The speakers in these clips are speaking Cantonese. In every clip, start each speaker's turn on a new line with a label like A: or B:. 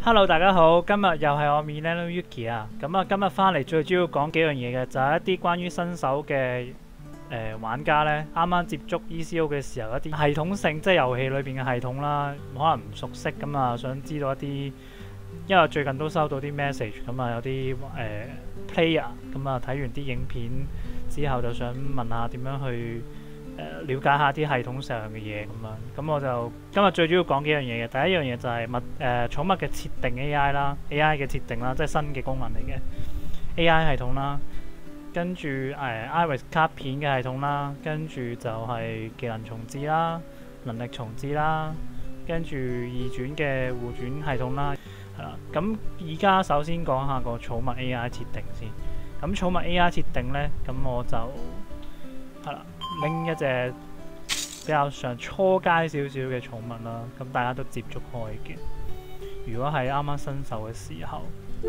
A: Hello，大家好，今日又係我 Milano Yuki 啊。咁啊，今日翻嚟最主要講幾樣嘢嘅，就係一啲關於新手嘅玩家呢，啱啱接觸 ECO 嘅時候，一啲系統性即係遊戲裏邊嘅系統啦，可能唔熟悉咁啊，想知道一啲，因為最近都收到啲 message 咁啊，有啲player 咁啊，睇完啲影片之後就想問下點樣去了解下啲系統上嘅嘢咁樣，咁我就今日最主要講幾樣嘢嘅。第一樣嘢就係寵物嘅設定 AI 啦 ，AI 嘅設定啦，即係新嘅功能嚟嘅 AI 系統啦。跟住Iris 卡片嘅系統啦，跟住就係技能重置啦、能力重置啦，跟住二轉嘅互轉系統啦，係啦。咁而家首先講下個寵物 AI 設定先。咁寵物 AI 設定呢，咁我就係啦。拎一隻比較上初階少少嘅寵物啦，咁大家都接觸開嘅。如果係啱啱新手嘅時候，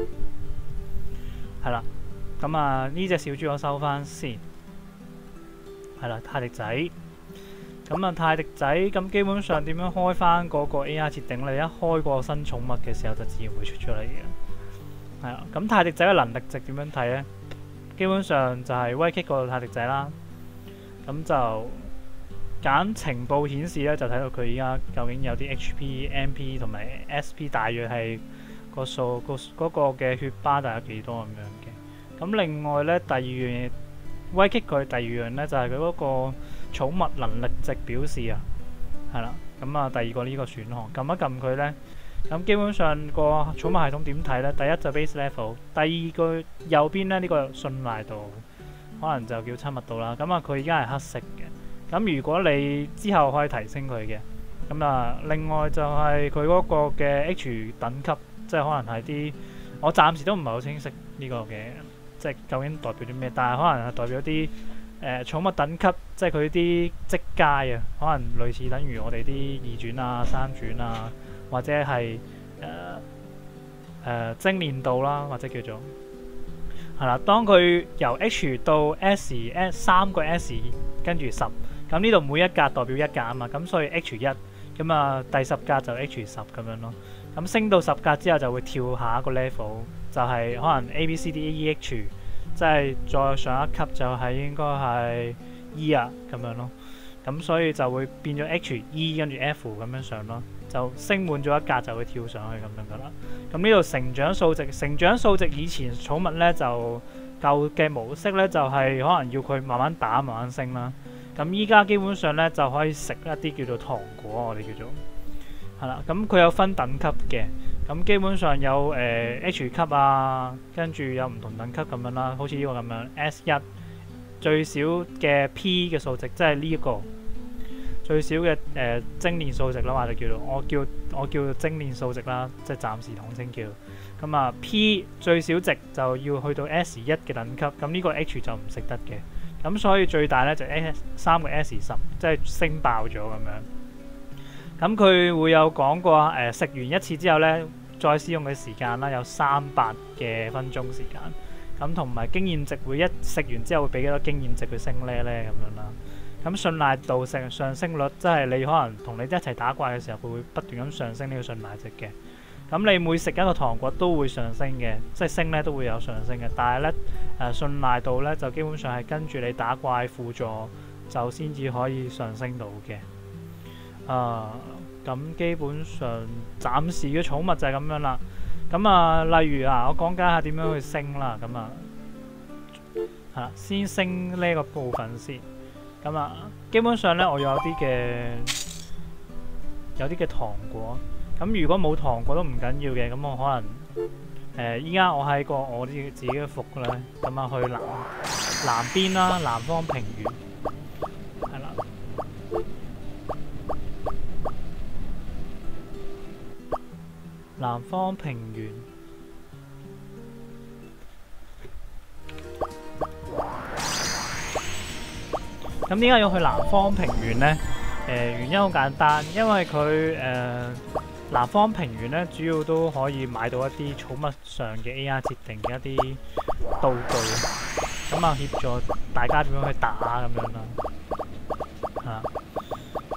A: 係啦，咁啊呢隻小豬我收翻先，係啦，泰迪仔。咁啊泰迪仔，咁基本上點樣開翻嗰個 AI 設定？你一開個新寵物嘅時候，就自然會出嚟嘅。係啦，咁泰迪仔嘅能力值點樣睇呢？基本上就係威擊個泰迪仔啦。咁就揀情報顯示咧，就睇到佢依家究竟有啲 HP、MP 同埋 SP 大約係個數嗰個嘅血巴大約幾多咁樣嘅。咁另外咧，第二樣嘢威擊佢第二樣咧就係佢嗰個寵物能力值表示啊，係啦。咁啊第二個呢個選項撳一撳佢咧，咁基本上個寵物系統點睇咧？第一就 base level， 第二個右邊咧呢個信賴度。可能就叫親密度啦，咁啊佢而家係黑色嘅，咁如果你之後可以提升佢嘅，咁啊另外就係佢嗰個嘅 H 等級，即係可能係啲我暫時都唔係好清晰呢個嘅，即係究竟代表啲咩，但係可能係代表啲寵物等級，即係佢啲職階啊，可能類似等於我哋啲二轉啊、三轉啊，或者係精練度啦，或者叫做。係啦，當佢由 H 到 S 三個 S 跟住10，咁呢度每一格代表一格啊嘛，咁所以 H1，咁啊第10格就 H10咁樣咯。咁升到10格之後就會跳下一個 level，就係可能 ABCDEEH，即係再上一級就係應該係 E 啊咁樣咯。咁所以就會變咗 HE 跟住 F 咁樣上咯，就升滿咗一格就會跳上去咁樣噶啦。咁呢度成長數值以前寵物咧就舊嘅模式咧就係可能要佢慢慢打慢慢升啦。咁依家基本上咧就可以食一啲叫做糖果，我哋叫做係啦。咁佢有分等級嘅，咁基本上有H 級啊，跟住有唔同等級咁樣啦，好似呢個咁樣 S1 最少嘅 P 嘅數值，即係呢一個最少嘅精練數值啦，或者叫做我叫精練數值啦，即係暫時統稱叫。咁啊 P 最少值就要去到 S1 嘅等級，咁呢個 H 就唔食得嘅。咁所以最大咧就3個 S10，即係升爆咗咁樣。咁佢會有講過食完一次之後咧，再使用嘅時間啦，有300嘅分鐘時間。咁同埋經驗值會一食完之後會俾幾多經驗值去升咧咁樣啦。咁信賴度上升率，即係你可能同你一齊打怪嘅時候，佢會不斷咁上升呢個信賴值嘅。咁你每食一個糖果都會上升嘅，即係升咧都會有上升嘅。但係咧信賴度咧就基本上係跟住你打怪輔助就先至可以上升到嘅。咁基本上暫時嘅寵物就係咁樣啦。咁啊，例如我講解下點樣去升啦。咁啊，係啦，先升呢個部分先。咁啊，基本上咧，我有啲嘅糖果。咁如果冇糖果都唔緊要嘅，咁我可能依家我喺我自己嘅服咧，咁啊去南邊啦，南方平原係啦。南方平原，咁點解要去南方平原呢？原因好簡單，因為佢南方平原咧，主要都可以買到一啲寵物上嘅 AI 設定嘅一啲道具，咁啊協助大家點樣去打咁樣啦。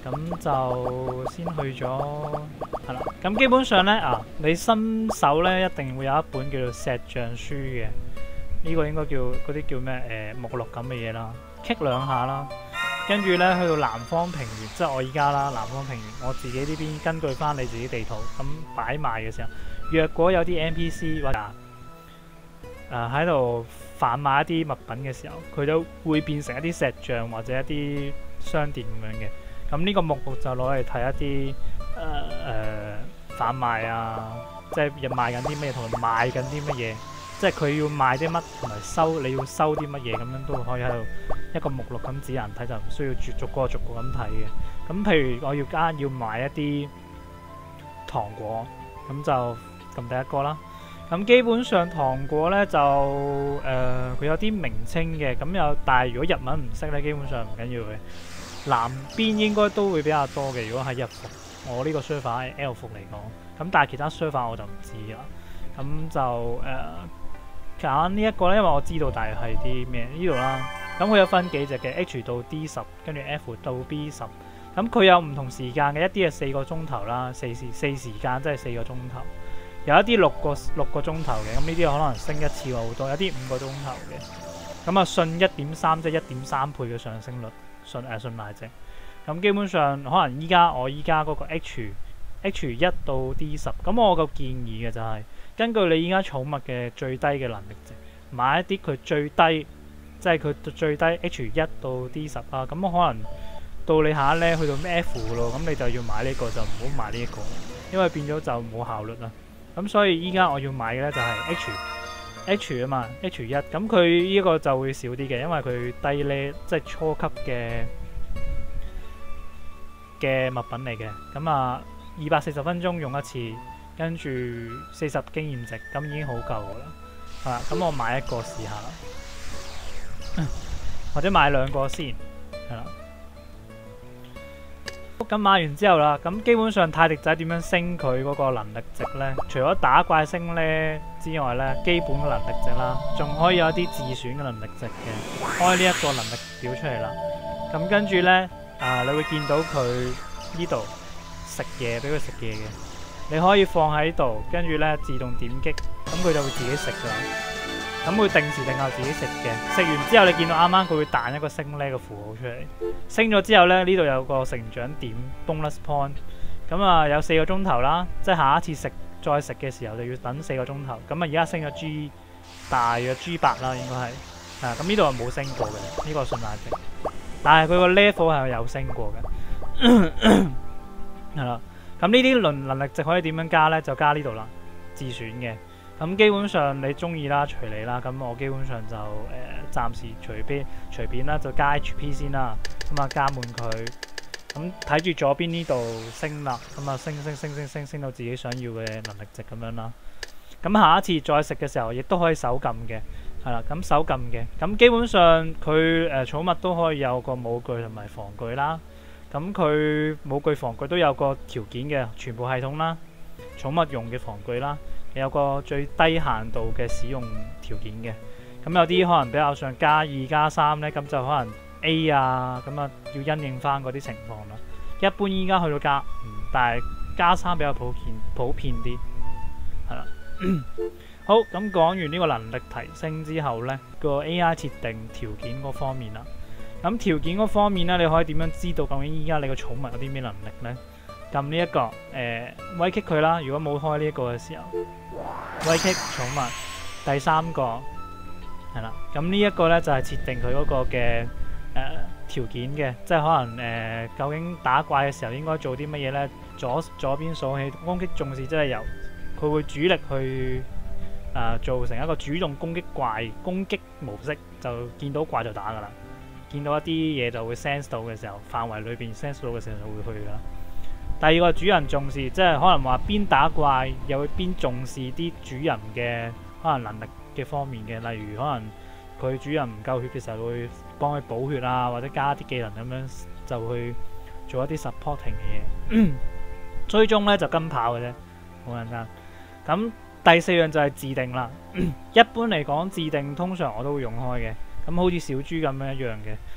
A: 咁就先去咗係啦。咁基本上咧你新手咧一定會有一本叫做石像書嘅，呢個應該叫嗰啲叫咩目錄咁嘅嘢啦。棘兩下啦，跟住咧去到南方平原，即係我依家啦，南方平原我自己呢邊根據翻你自己地圖咁擺賣嘅時候，若果有啲 NPC 或者喺度販賣一啲物品嘅時候，佢都會變成一啲石像或者一啲商店咁樣嘅。咁呢個目錄就攞嚟睇一啲販賣即係賣緊啲咩，同埋賣緊啲乜嘢，即係佢要賣啲乜，同埋你要收啲乜嘢，咁樣都可以喺度一個目錄咁指人睇，就唔需要逐個咁睇嘅。咁譬如我要買一啲糖果，咁就撳第一個啦。咁基本上糖果咧就佢有啲名稱嘅，但係如果日文唔識咧，基本上唔緊要嘅。南邊應該都會比較多嘅，如果係日服，我呢個 server 係 L 服嚟講，咁但係其他 server 我就唔知啦。咁就揀呢一個咧，因為我知道大約係啲咩呢度啦。咁佢有分幾隻嘅 H 到 D10，跟住 F 到 B10。咁佢有唔同時間嘅，一啲係4個鐘頭啦，4時間即係4個鐘頭。有一啲6個鐘頭嘅，咁呢啲可能升一次好多，有啲5個鐘頭嘅。咁信 1.3 即係 1.3 倍嘅上升率，信賴值。咁基本上可能我依家嗰個 H1 到 D10，咁我個建議嘅就係根據你依家寵物嘅最低嘅能力值，買一啲佢最低，即係佢最低 H1 到 D10啦。咁可能到你下一呢去到咩 F 咯，咁你就要買呢個，就唔好買呢一個，因為變咗就冇效率啦。咁所以依家我要買嘅咧就係 H 啊嘛 ，H1，咁佢呢個就會少啲嘅，因為佢低呢，即係初級嘅物品嚟嘅。咁240分鐘用一次，跟住40經驗值，咁已經好夠噶啦。係啦，咁我買一個試下啦，或者買2個先，係啦。咁買完之後啦，咁基本上泰迪仔點樣升佢嗰個能力值呢？除咗打怪升呢之外呢，基本嘅能力值啦，仲可以有一啲自選嘅能力值嘅。開呢一個能力表出嚟啦，咁跟住呢，你會見到佢呢度食嘢，俾佢食嘢嘅，你可以放喺度，跟住呢自動點擊，咁佢就會自己食噶啦。咁會定時定候自己食嘅，食完之後你見到啱啱佢會彈一個升呢個符號出嚟，升咗之後呢，呢度有個成長點 bonus point， 咁有4個鐘頭啦，即係下一次再食嘅時候就要等4個鐘頭。咁而家升咗大約 G8 啦，應該係，咁呢度係冇升過嘅，呢個信賴值，但係佢個 level 係有升過嘅，係啦。咁呢啲能力值可以點樣加呢？就加呢度啦，自選嘅。咁基本上你中意啦，隨你啦。咁我基本上就暫時隨便啦，就加 HP 先啦。咁加滿佢。咁睇住左邊呢度升啦，咁升到自己想要嘅能力值咁樣啦。咁下一次再食嘅時候，亦都可以手撳嘅，係啦。咁手撳嘅，咁基本上佢寵物都可以有個武具同埋防具啦。咁佢武具防具都有個條件嘅，全部系統啦，寵物用嘅防具啦。有個最低限度嘅使用條件嘅，咁有啲可能比較上加2加3呢，咁就可能 A 咁要因應翻嗰啲情況啦。一般依家去到加5，但係加3比較普遍啲，係啦。好，咁講完呢個能力提升之後呢，個 AI 設定條件嗰方面啦。咁條件嗰方面呢，你可以點樣知道究竟依家你個寵物有啲咩能力呢？撳呢一個威擊佢啦，如果冇開呢一個嘅時候，威擊寵物。第3個係啦，咁呢一個呢就係設定佢嗰個嘅條件嘅，即係可能究竟打怪嘅時候應該做啲乜嘢呢？左邊數起攻擊重視，即係由佢會主力去做成一個主動攻擊模式，就見到怪就打噶啦，見到一啲嘢就會 sense 到嘅時候，範圍裏邊 sense 到嘅時候就會去噶啦。第2個主人重視，即係可能話邊打怪又會邊重視啲主人嘅可能能力嘅方面嘅，例如可能佢主人唔夠血嘅時候會幫佢補血啊，或者加啲技能咁樣就去做一啲 supporting 嘅嘢。最終呢就跟跑嘅啫，好簡單。咁第4樣就係自定啦。一般嚟講，自定通常我都會用開嘅。咁好似小豬咁樣一樣嘅，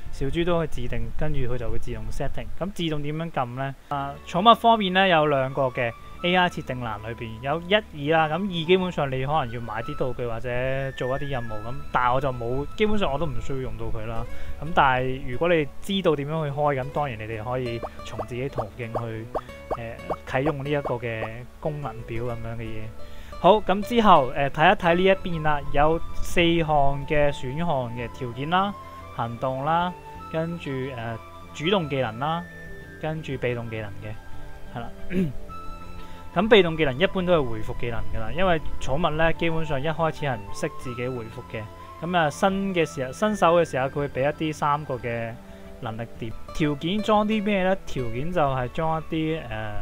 A: 小豬都可以自定，跟住佢就會自動 setting。咁自動點樣撳呢？寵物方面呢，有兩個嘅 AI 設定欄裏邊有1、2啦。咁2基本上你可能要買啲道具或者做一啲任務咁，但係我就冇，基本上我都唔需要用到佢啦。咁但係如果你知道點樣去開，咁當然你哋可以從自己途徑去啟用呢一個嘅功能表咁樣嘅嘢。好，咁之後睇一睇呢一邊啦，有4項嘅選項嘅條件啦、行動啦，跟住主動技能啦，跟住被動技能嘅，係啦。咁被動技能一般都係回復技能噶啦，因為寵物咧基本上一開始係唔識自己回復嘅。咁新手嘅時候，佢會俾一啲3個嘅能力點。條件裝啲咩呢？條件就係裝一啲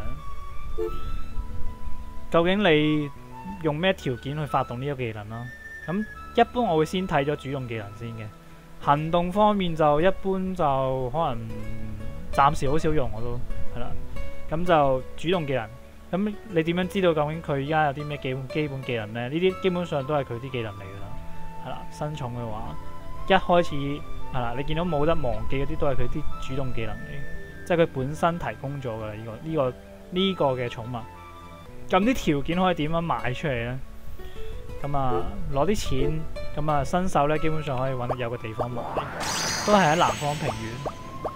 A: 究竟你用咩條件去發動呢個技能啦？咁一般我會先睇咗主動技能先嘅。行動方面就一般就可能暫時好少用我都係啦。咁就主動技能，咁你點樣知道究竟佢依家有啲咩基本技能呢？呢啲基本上都係佢啲技能嚟噶啦，係啦。新寵嘅話，一開始係啦，你見到冇得忘記嗰啲都係佢啲主動技能嚟，即係佢本身提供咗噶啦。呢個嘅寵物。咁啲條件可以點樣買出嚟呢？咁攞啲錢，咁新手呢基本上可以揾到有個地方買，都係喺南方平原。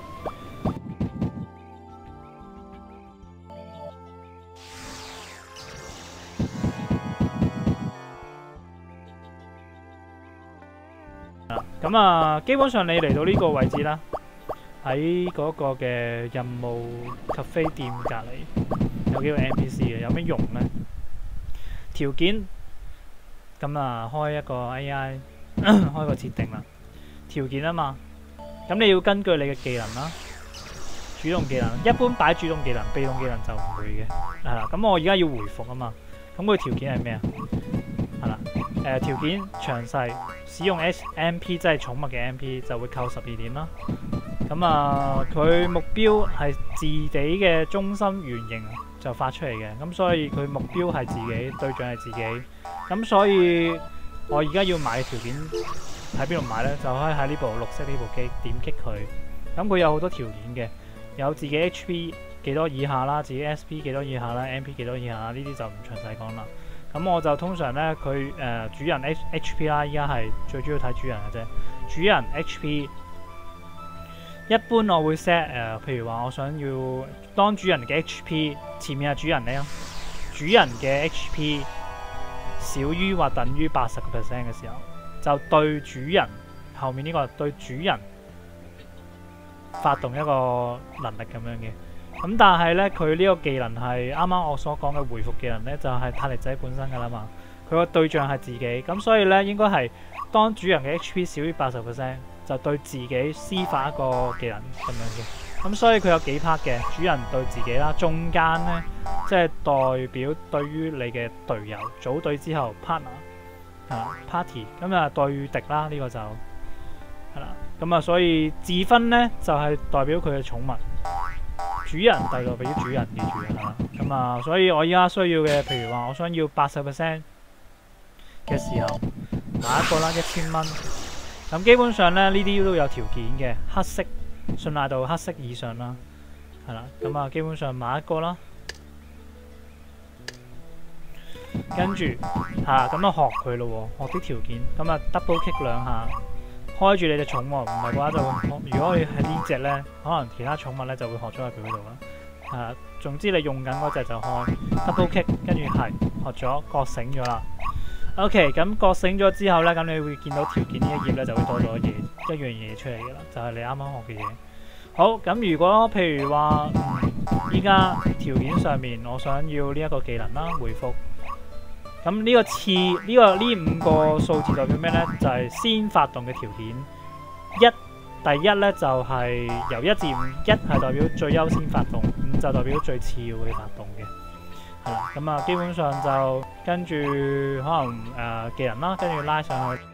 A: 咁基本上你嚟到呢個位置啦，喺嗰個嘅任務咖啡店隔離。有幾個 NPC 嘅，有咩用呢？條件咁開一個 AI 開個設定啦。條件啊嘛，咁你要根據你嘅技能啦，主動技能一般擺主動技能，被動技能就唔會嘅，係啦。咁我而家要回復啊嘛，咁佢條件係咩啊？係啦，條件詳細使用 MP 即係寵物嘅 MP 就會扣12點啦。咁佢目標係自己嘅中心圓形就發出嚟嘅，咁所以佢目標係自己，對象係自己，咁所以我而家要買嘅條件喺邊度買呢？就可以喺呢部綠色呢部機點擊佢，咁佢有好多條件嘅，有自己 HP 幾多以下啦，自己 SP 幾多以下啦 ，MP 幾多以下啦，呢啲就唔詳細講啦。咁我就通常呢，佢主人 HP 啦，依家係最主要睇主人嘅啫，主人 HP。一般我會 set 譬如話我想要當主人嘅 HP 前面係主人呢，主人嘅 HP 少於或等於80% 嘅時候，就對主人後面呢個對主人發動一個能力咁樣嘅。咁但係呢，佢呢個技能係啱啱我所講嘅回復技能呢，就係泰力仔本身噶啦嘛，佢個對象係自己，咁所以呢，應該係當主人嘅 HP 少於80%。就對自己施發一個技能咁樣嘅，咁所以佢有幾 part 嘅，主人對自己啦，中間呢，即係代表對於你嘅隊友組隊之後 partner party， 咁對敵啦，呢個就係啦，咁所以自分呢，就係代表佢嘅寵物，主人代表主人記住啦，咁所以我依家需要嘅，譬如話我想要80% 嘅時候買一個啦，1000蚊。咁基本上咧，呢啲都有條件嘅，黑色信賴度黑色以上啦，係啦。咁基本上買一個啦，跟住咁學佢咯喎，學啲條件。咁double click 2下，開住你隻寵物，唔係嘅話就會，如果你係呢隻咧，可能其他寵物咧就會學咗喺佢嗰度啦。總之你用緊嗰隻就開 double click， 跟住係學咗覺醒咗啦。OK， 咁覺醒咗之後呢，咁你會見到條件呢一頁呢就會多咗一樣嘢出嚟嘅啦，就係你啱啱學嘅嘢。好，咁如果譬如話，依家條件上面我想要呢一個技能啦，回復。咁呢個呢5個數字代表咩呢？就係先發動嘅條件。第一呢就係由1至5，1係代表最優先發動，5就代表最次要嘅發動嘅。係啦，咁基本上就跟住可能技能啦，跟住拉上去。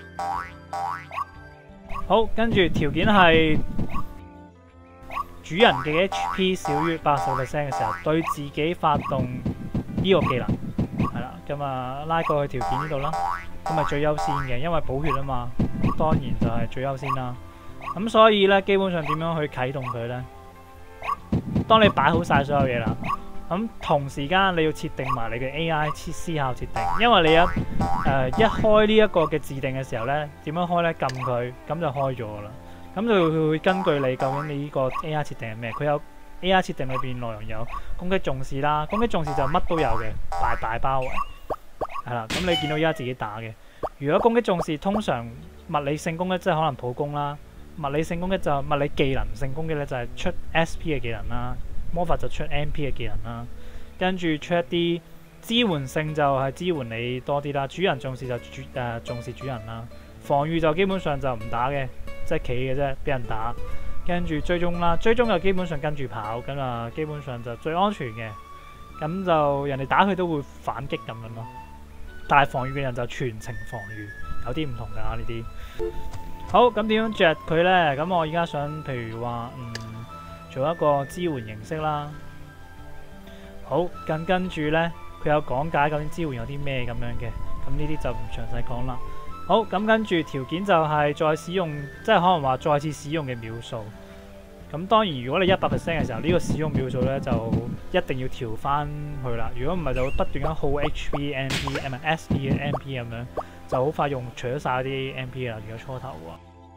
A: 好，跟住條件係主人嘅 HP 少於80% 嘅時候，對自己發動呢個技能。係啦，咁拉過去條件呢度啦，咁最優先嘅，因為補血啊嘛，當然就係最優先啦。 咁所以咧，基本上點樣去啟動佢咧？當你擺好晒所有嘢啦，咁同時間你要設定埋你嘅 AI 思考設定，因為你一開呢一個嘅自定嘅時候咧，點樣開咧？撳佢，咁就開咗啦。咁就會根據你究竟你呢個 AI 設定係咩？佢有 AI 設定裏邊內容有攻擊重視啦，攻擊重視就乜都有嘅，大包圍係啦。咁你見到而家自己打嘅，如果攻擊重視通常物理性攻擊即係可能普攻啦。物理性攻擊就物理技能性攻擊咧，就係出 SP 嘅技能啦，魔法就出 MP 嘅技能啦，跟住出一啲支援性就係支援你多啲啦，主人重視就重視主人啦，防禦就基本上就唔打嘅，即係企嘅啫，俾人打，跟住追蹤啦，追蹤就基本上跟住跑，咁啊基本上就最安全嘅，咁就人哋打佢都會反擊咁樣咯，但係防禦嘅人就全程防禦，有啲唔同㗎呢啲。好，咁點樣着佢呢？咁我而家想，譬如話，做一個支援形式啦。好，跟住呢，佢有講解究竟支援有啲咩咁樣嘅。咁呢啲就唔詳細講啦。好，咁跟住條件就係再使用，即係可能話再次使用嘅秒數。咁當然，如果你100% 嘅時候，呢個使用秒數呢，就一定要調翻去啦。如果唔係，就會不斷咁耗 HP、MP， 唔係 SP 嘅 MP 咁樣。就好快用除咗晒啲 MP 啦，如果初頭喎。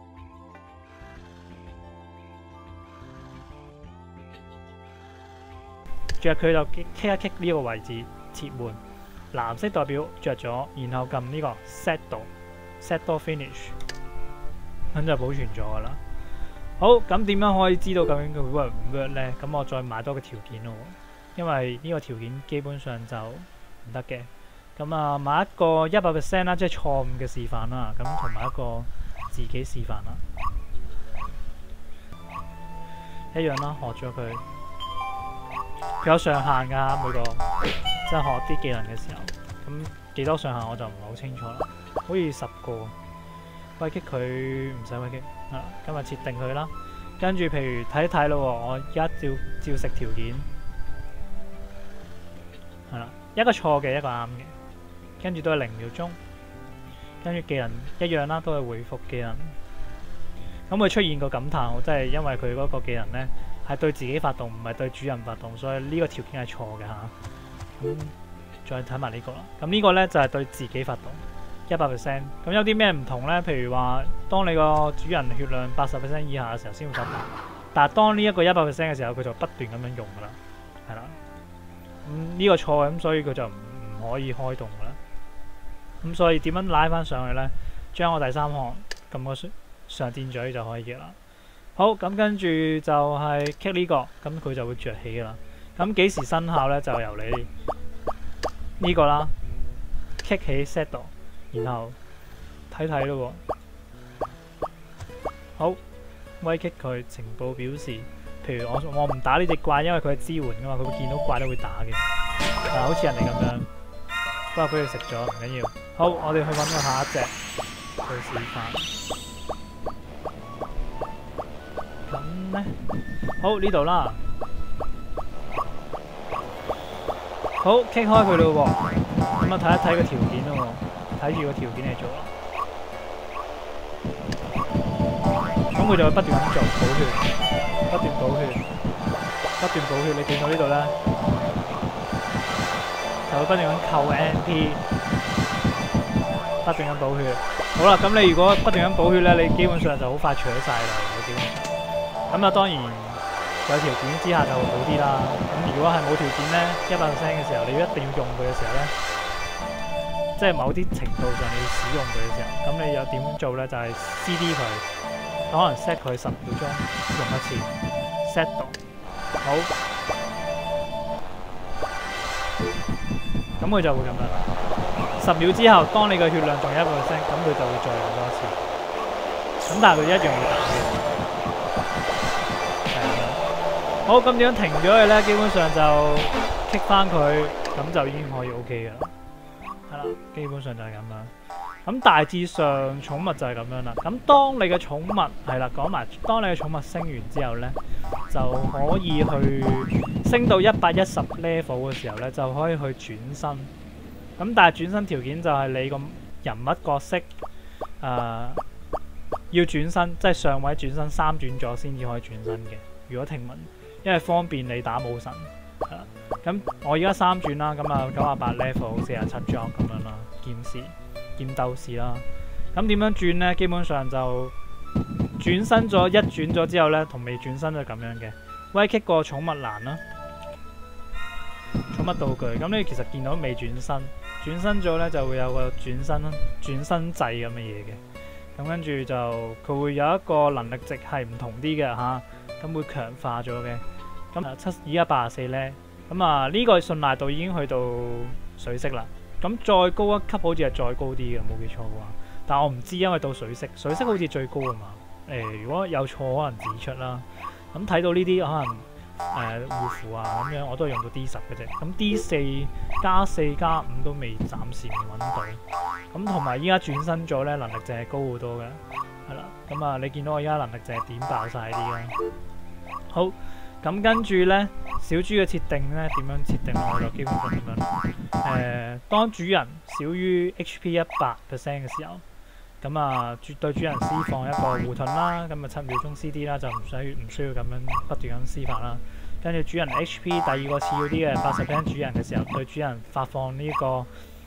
A: 着佢就 kick 一 kick 呢個位置切換，藍色代表着咗，然後撳呢個 set 到 finish， 咁就保存咗噶啦。好，咁點樣可以知道究竟佢 work 唔 work 咧？咁我再買多個條件咯，因為呢個條件基本上就唔得嘅。咁啊，買一個100% 啦，即係錯誤嘅示範啦。咁同埋一個自己示範啦，一樣啦。學咗佢，佢有上限㗎，每個即係學啲技能嘅時候。咁幾多上限我就唔係好清楚啦。好似10個。威擊佢唔使威擊啊！今日設定佢啦。跟住譬如睇一睇咯，我而家照食條件係啦，一個錯嘅，一個啱嘅。跟住都係0秒鐘，跟住技能一樣啦，都係回復技能。咁會出現個感嘆，即係因為佢嗰個技能呢係對自己發動，唔係對主人發動，所以呢個條件係錯嘅嚇。再睇埋呢個啦。咁呢個呢就係對自己發動100%。咁有啲咩唔同呢？譬如話，當你個主人血量80% 以下嘅時候先會發動，但係當呢一個100% 嘅時候，佢就不斷咁樣用噶啦，係啦。呢個錯嘅，咁所以佢就唔可以開動噶啦。咁所以點樣拉翻上去呢？將我第3項撳個上箭嘴就可以嘅啦。好，咁跟住就係 kick 呢個，咁佢就會着起噶啦。咁幾時生效呢？就由你呢個啦 ，kick 起 set 度，然後睇睇咯。好，威擊佢情報表示，譬如我唔打呢隻怪，因為佢係支援噶嘛，佢會見到怪都會打嘅。好似人哋咁樣。不過俾佢食咗唔緊要。好，我哋去揾個下一隻去示範。咁呢，好呢度啦。好，kick 開佢咯喎。咁啊睇一睇個條件咯喎，睇住個條件嚟做啦。咁佢就會不斷咁做補血，不斷補血，不斷補血。你見到呢度咧？就會不斷咁扣 MP， 不斷咁補血。好啦，咁你如果不斷咁補血咧，你基本上就好快除咗晒啦。基本上，咁啊當然有條件之下就會好啲啦。咁如果係冇條件咧，100% 嘅時候，你要一定要用佢嘅時候咧，即係某啲程度上你要使用佢嘅時候，咁你有點做咧？就係 CD 佢，可能 set 佢10秒鐘用一次 ，set 到好。咁佢就會咁樣啦。10秒之後，當你嘅血量仲有1%，咁佢就會再用多一次。咁但係佢一樣要打嘅。係啊。好，咁點樣停咗佢咧？基本上就 kick 翻佢，咁就已經可以 OK 嘅啦。係啦，基本上就係咁樣。咁大致上寵物就係咁樣啦。咁當你嘅寵物係啦，講埋，當你嘅寵物升完之後咧，就可以去升到110 level 嘅時候咧，就可以去轉身。咁但係轉身條件就係你個人物角色要轉身，即係上位轉身3轉咗先至可以轉身嘅。如果停文，因為方便你打武神。咁我而家3轉啦，咁啊98 level 47 job 咁樣啦，劍鬥士啦。咁點樣轉呢？基本上就轉身咗一轉咗之後呢，同未轉身就咁樣嘅。威擊個寵物欄啦，寵物道具。咁你其實見到未轉身，轉身咗呢就會有個轉身掣咁嘅嘢嘅。咁跟住就佢會有一個能力值係唔同啲嘅嚇，咁會強化咗嘅。咁而家84呢，咁啊呢個信賴度已經去到水色啦。咁再高一級好似係再高啲嘅，冇記錯嘅話。但我唔知，因為到水色好似最高啊嘛。如果有錯可能指出啦。咁睇到呢啲可能護符啊咁樣，我都係用到 D10嘅啫。咁 D4 加4加5都未暫時揾到。咁同埋依家轉身咗呢，能力值係高好多嘅，係啦。咁啊，你見到我依家能力值係點爆晒啲啦。好，咁跟住呢，小豬嘅設定呢點樣設定呢？我就基本上咁樣。當主人少於 HP 100% 嘅時候。咁啊，對主人施放一個護盾啦，咁啊7秒鐘 CD 啦，就唔需要咁樣不斷咁施法啦。跟住主人 HP 第二個次要啲嘅80% 主人嘅時候，對主人發放呢個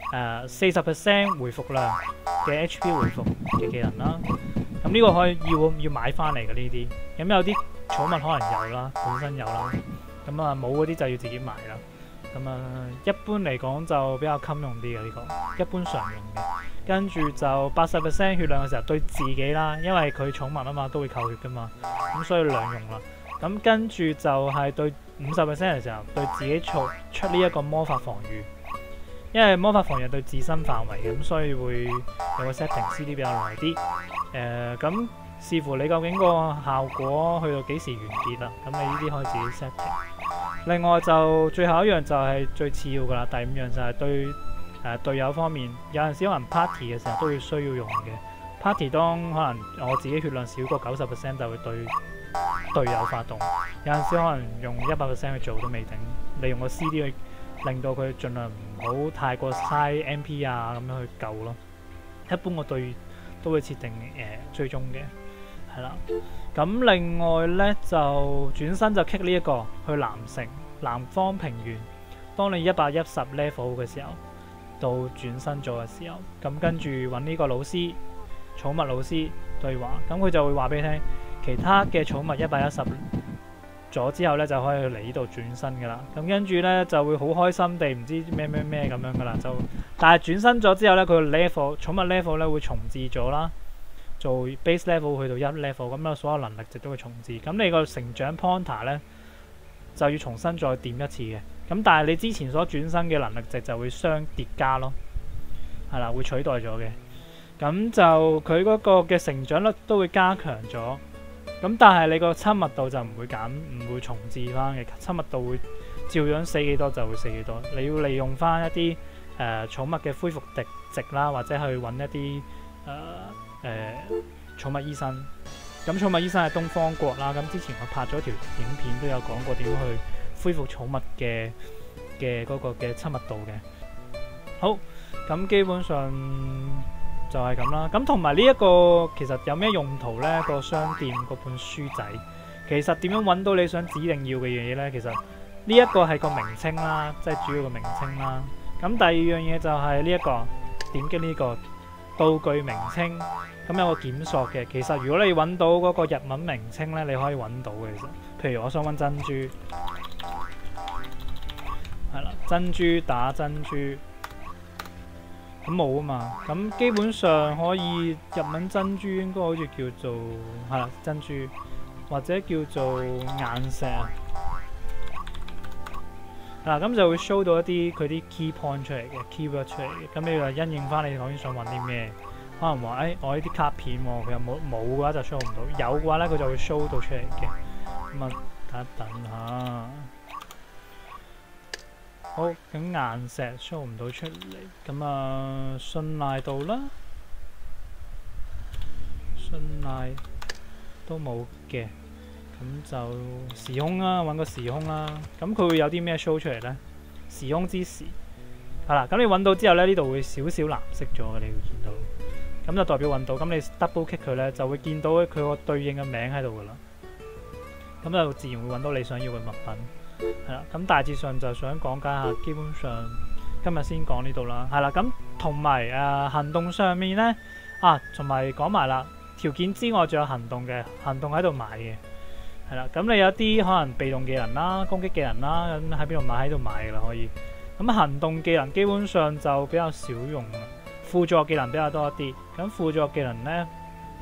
A: 40% 回復量嘅 HP 回復嘅技能啦。咁呢個可以要買翻嚟嘅呢啲。咁有啲寵物可能有啦，本身有啦。咁啊冇嗰啲就要自己買啦。咁啊一般嚟講就比較襟用啲嘅呢個，一般常用嘅。跟住就80% 血量嘅時候對自己啦，因為佢寵物啊嘛，都會扣血噶嘛，咁所以兩用啦。咁跟住就係對50% 嘅時候對自己出呢一個魔法防禦，因為魔法防禦對自身範圍嘅，咁所以會有個 setting CD 比較耐啲。咁視乎你究竟個效果去到幾時完結啦，咁你呢啲可以自己 setting。另外就最後一樣就係最次要噶啦，第5樣就係對隊友方面，有陣時可能 party 嘅時候都會需要用嘅。party 當可能我自己血量少過90% 就會對隊友發動，有陣時可能用100% 去做都未定。利用個 CD 去令到佢盡量唔好太過嘥 MP 啊咁樣去救咯。一般我隊都會設定追蹤嘅，係啦。咁另外呢，就轉身就 kick 呢一個去南方平原。當你110 level 嘅時候。到轉身咗嘅時候，咁跟住揾呢個老師，寵物老師對話，咁佢就會話俾你聽，其他嘅寵物110咗之後呢，就可以嚟呢度轉身噶啦。咁跟住呢，就會好開心地唔知咩咁樣噶啦，但係轉身咗之後呢，佢個 level 寵物 level 呢會重置咗啦，做 base level 去到1 level，咁啊所有能力值都會重置。咁你個成長 pointer 呢，就要重新再點一次嘅。咁但係你之前所轉身嘅能力值就會相疊加咯，係啦，會取代咗嘅。咁就佢嗰個嘅成長率都會加強咗。咁但係你個親密度就唔會重置翻嘅，親密度會照樣死幾多就會死幾多。你要利用翻一啲寵物嘅恢復值啦，或者去揾一啲寵物醫生。咁寵物醫生係東方國啦。咁之前我拍咗條影片都有講過點樣去恢復寵物嘅嗰個嘅親密度嘅。好，咁基本上就係咁啦。咁同埋呢一個其實有咩用途呢？個商店嗰本書仔其實點樣揾到你想指定要嘅嘢呢？其實呢一個係個名稱啦，即係主要個名稱啦。咁第二樣嘢就係呢一個點擊呢個道具名稱，咁有個檢索嘅。其實如果你揾到嗰個日文名稱呢，你可以揾到嘅。其實譬如我想揾珍珠。係啦，珍珠打珍珠，咁冇啊嘛。咁基本上可以日文珍珠應該好似叫做係啦珍珠，或者叫做岩石啊。嗱，咁就會 show 到一啲佢啲 key point 出嚟嘅 keyword 出嚟嘅。咁你就因應翻你究竟想揾啲咩，可能話我呢啲卡片佢有冇嘅話就 show 唔到，有嘅話咧佢就會 show 到出嚟嘅。咁啊等一等下。好，咁岩石 show 唔到出嚟，咁啊信賴度啦，信賴都冇嘅，咁就時空啦，揾個時空啦，咁佢會有啲咩 show 出嚟呢？時空之時，係啦，咁你揾到之後呢，呢度會少少藍色咗嘅，你會見到， 咁就代表揾到。咁你 double click 佢咧，就會見到佢個對應嘅名喺度噶啦。咁就自然會揾到你想要嘅物品。係啦，咁大致上就想講解下，基本上今日先講呢度啦。係啦，咁同埋行動上面咧同埋講埋啦，條件之外仲有行動嘅，行動喺度買嘅。係啦，咁你有啲可能被動技能啦、攻擊技能啦，咁喺邊度買？喺度買噶啦，可以。咁行動技能基本上就比較少用啦，輔助技能比較多一啲。咁輔助技能咧，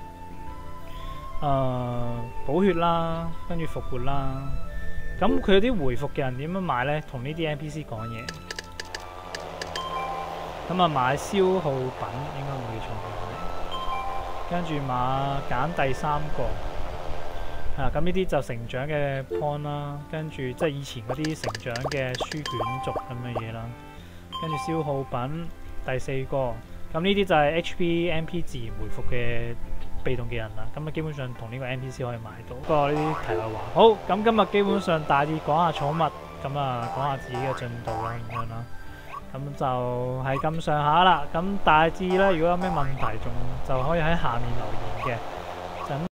A: 補血啦，跟住復活啦。咁佢有啲回復技能點樣買咧？同呢啲 NPC 講嘢。咁啊，買消耗品應該冇記錯嘅，跟住揀第3個。咁呢啲就成長嘅 point 啦，跟住即係以前嗰啲成長嘅書卷軸咁嘅嘢啦，跟住消耗品第4個，咁呢啲就係 HP、MP 自然回復嘅被動技能啦，咁啊基本上同呢個 NPC 可以買到。不過呢啲題外話。好，咁今日基本上大致講下寵物，咁啊講下自己嘅進度啦咁樣啦，咁就係咁上下啦。咁大致咧，如果有咩問題就可以喺下面留言嘅。